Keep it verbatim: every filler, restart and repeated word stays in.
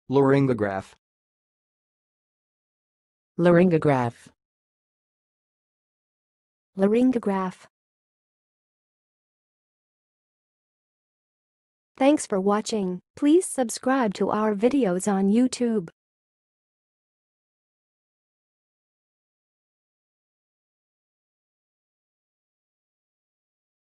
laryngograph, laryngograph, laryngograph. Thanks for watching. Please subscribe to our videos on YouTube.